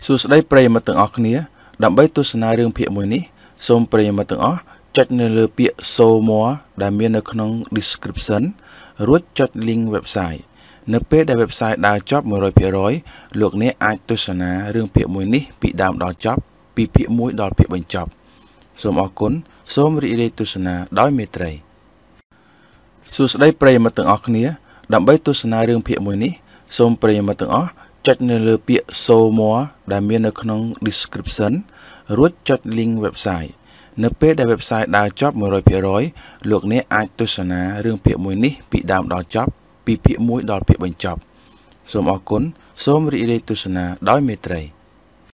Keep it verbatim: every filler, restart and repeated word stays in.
សួស្តីប្រិយមិត្តទាំងអស់គ្នាដើម្បីទស្សនារឿងភាគមួយនេះសូមប្រិយមិត្តទាំងអស់ចុចនៅលើពាក្យ Show More ដែលមាននៅក្នុង description រួចចុច link website នៅពេលដែល website ដើរចប់ one hundred percent លោកអ្នកអាចទស្សនារឿងភាគមួយនេះពីដើមដល់ចប់ពីភាគមួយដល់ភាគបញ្ចប់សូមអរគុណសូមរីករាយទស្សនាដោយមេត្រីសួស្តីប្រិយមិត្តទាំងអស់គ្នាដើម្បីទស្សនារឿងភាគមួយនេះសូមប្រិយមិត្តទាំងអស់ចុចនៅលើពាក្យ Show More ដែលមាននៅក្នុង description រួចចុច link website នៅពេលដែល website ដើរចប់ one hundred percent លោកអ្នកអាចទស្សនារឿងភាគមួយនេះពីដើមដល់ចប់ពីភាគមួយដល់ភាគបញ្ចប់សូមអរគុណសូមរីករាយទស្សនាដោយមេត្រី